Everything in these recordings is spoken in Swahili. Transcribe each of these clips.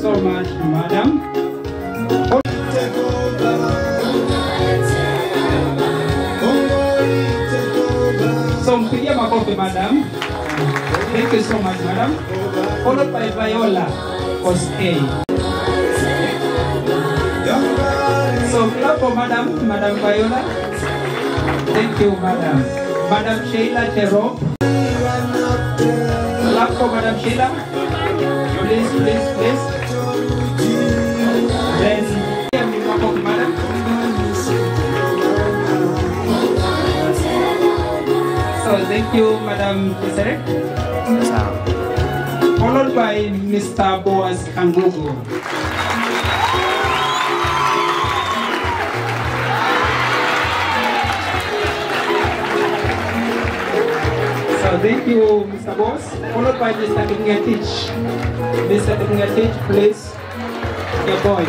so much, madam. So, mpigia makofi, madam. Thank you so much, madam. Followed by Viola, course A. So, clap for madam, Madam Viola. Thank you, madam. Madam Sheila Cherop. Clap for Madam Sheila. Please, please, please. Then, madam. So, thank you, Madam Deseret. Followed by Mr. Boaz Kangugu. So, thank you, Mr. Boaz. Followed by Mr. Ingetich. Mr. Ingetich, please. Your boy.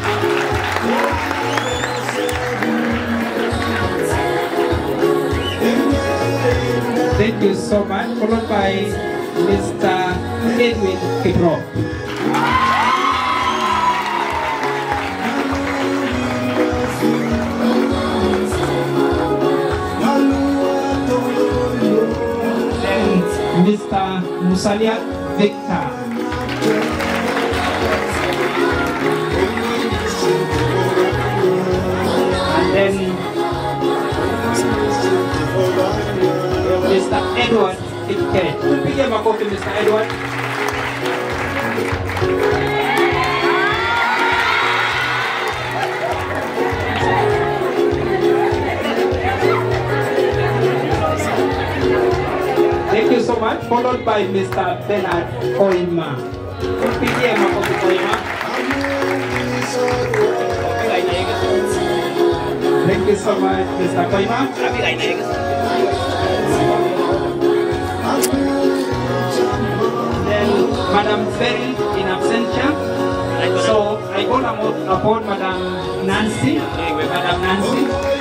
Thank you so much. Followed by Mr. Edwin Kidrop. Then Mr. Musalia Victor. And then Mr. Edward Itke. Pigia makofi Mr. Edward. Thank you so much. Followed by Mr. Bernard Koima. Pigia makofi Koima. Thank you so much, Mr. Koima. Then Madam Ferry in absentia. So I call upon Madam Nancy. Madam Nancy.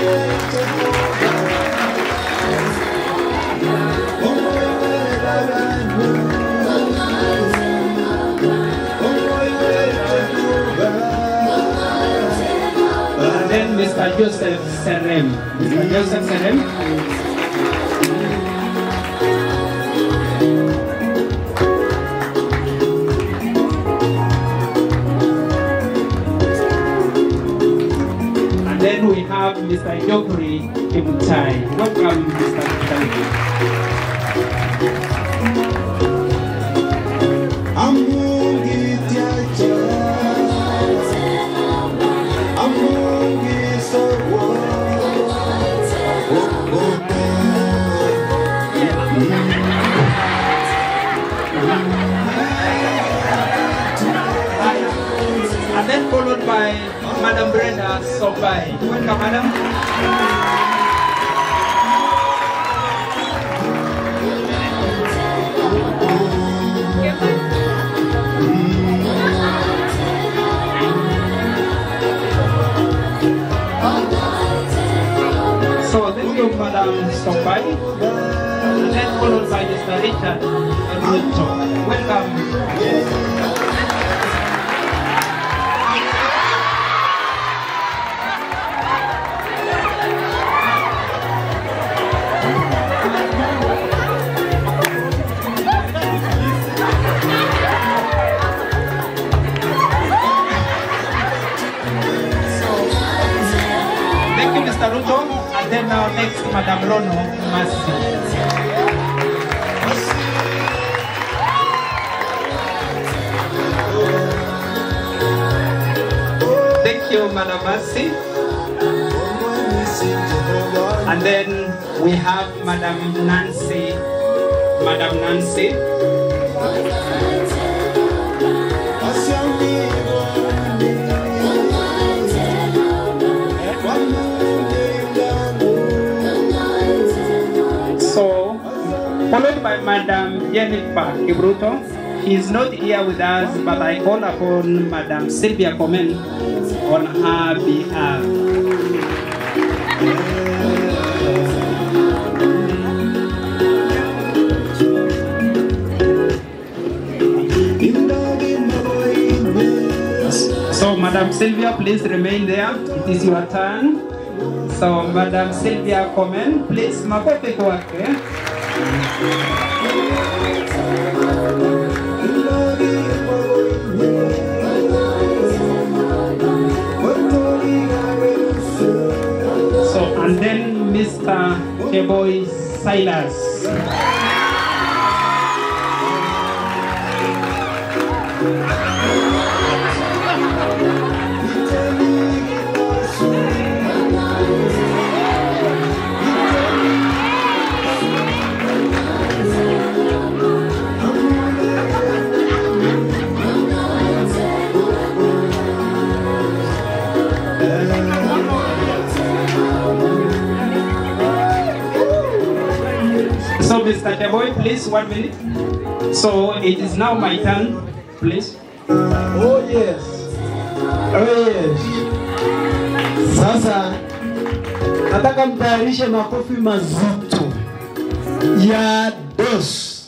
And then Mr. Joseph Serem. Mr. Joseph Serem. And then we have Mr. Jokri Kimutai. Welcome, Mr. Kimutai. And then followed by Madam Brenda Sobai. Welcome, madam. So thank you, Madam Sobai. And then followed by Mr. Richard Ruto. Welcome. Mr. Ruto, and then now next Madam Rono Masi. Thank you, Madam Masi. And then we have Madam Nancy. Madam Nancy. Followed by Madam Jennifer Kibruto. She is not here with us, but I call upon Madam Sylvia Komen on her behalf. Madam Sylvia, please remain there. It is your turn. So, Madam Sylvia Komen, please, makofi kwake. So, and then Mr. Keboy Silas. So, Mr. Keboy, please, 1 minute. So, it is now my turn, please. Oh, yes. Oh, yes. Sasa, nataka mtayarishe makofi mazito ya DOS.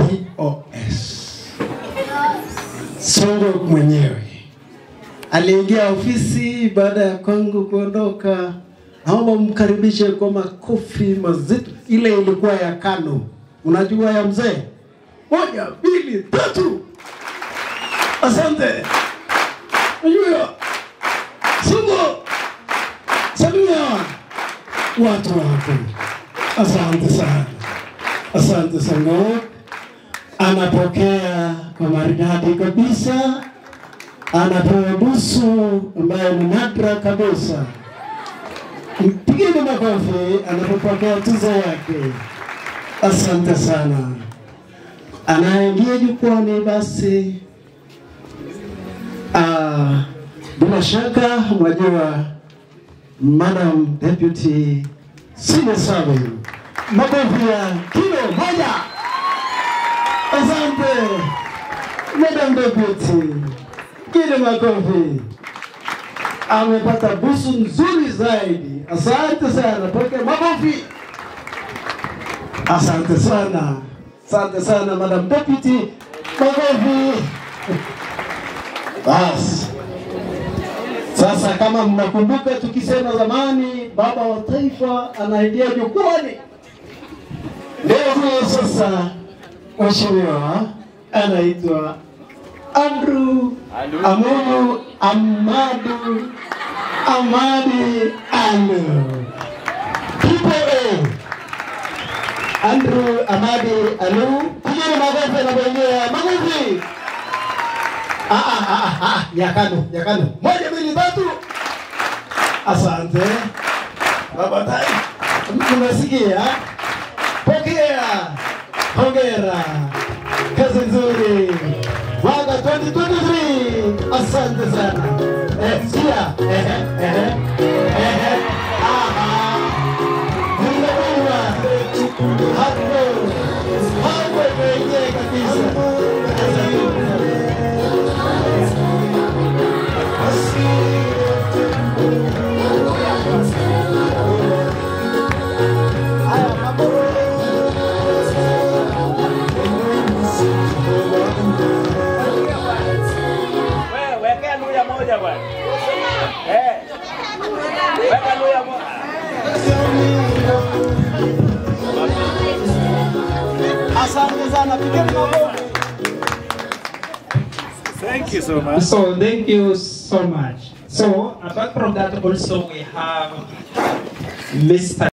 Songo mwenyewe aliingia ofisi baada ya kwangu kuondoka. Naomba mkaribishe kwa makofi mazito. Ile ilikuwa ya KANU. Unajua ya mzee? 1, 2, 3. Asante. Unajua? Songo. Salimia watu wako. Asante sana. Asante sana. Anapokea kwa maridadi kabisa. Anapewa busu ambayo ni nadra kabisa. Mpigeni makofi anapopokea tuzo yake. Asante sana. Anaingia jukwani basi. Bila shaka mwajua Madam Deputy Senior Servant. Makofi ya kilo 1. Asante. Madam Deputy. Kile makofi. Amepata busu nzuri zaidi. Asante sana. Pokea makofi. Asante sana. Asante sana Madam Deputy. Makofi. Bas. Sasa kama mnakumbuka tukisema zamani baba wa taifa anaingia jukwani. Leo huyo sasa mheshimiwa anaitwa Andrew Amadu Amadi Alu. Andrew Amadi Alu. Pigeni makofi na bendera. Makofi. Ya KANU. 1, 2, 3. Asante. Baba tai. Mmesikia? Pokea. Hongera. Kazi nzuri. Mwaka 2023. Asante sana. Sikia. Hapo kwenye kabisa. Thank you so much. So, thank you so much. So, apart from that, also we have Mr.